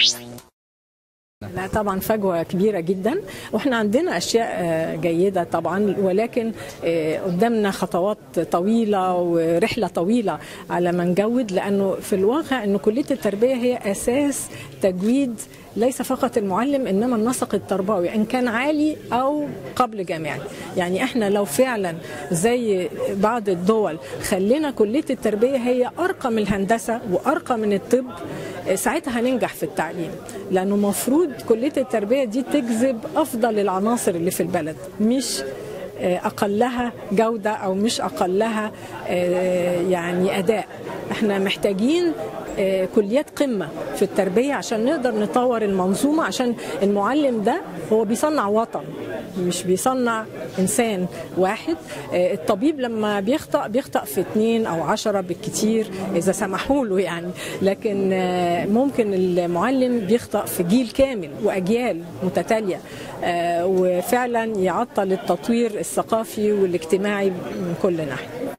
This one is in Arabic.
لا طبعا فجوة كبيرة جدا، واحنا عندنا أشياء جيدة طبعا، ولكن قدامنا خطوات طويلة ورحلة طويلة على ما نجود، لأنه في الواقع أنه كلية التربية هي أساس تجويد ليس فقط المعلم إنما النسق التربوي إن كان عالي أو قبل جامعي. يعني احنا لو فعلا زي بعض الدول خلينا كلية التربية هي أرقى من الهندسة وأرقى من الطب، ساعتها هننجح في التعليم، لأنه مفروض كلية التربية دي تجذب أفضل العناصر اللي في البلد، مش أقلها جودة أو مش أقلها يعني أداء. احنا محتاجين كليات قمة في التربية عشان نقدر نطور المنظومة، عشان المعلم ده هو بيصنع وطن مش بيصنع إنسان واحد. الطبيب لما بيخطأ في 2 أو 10 بالكتير إذا سمحوا له يعني، لكن ممكن المعلم بيخطأ في جيل كامل وأجيال متتالية، وفعلا يعطل التطوير الثقافي والاجتماعي من كل ناحية.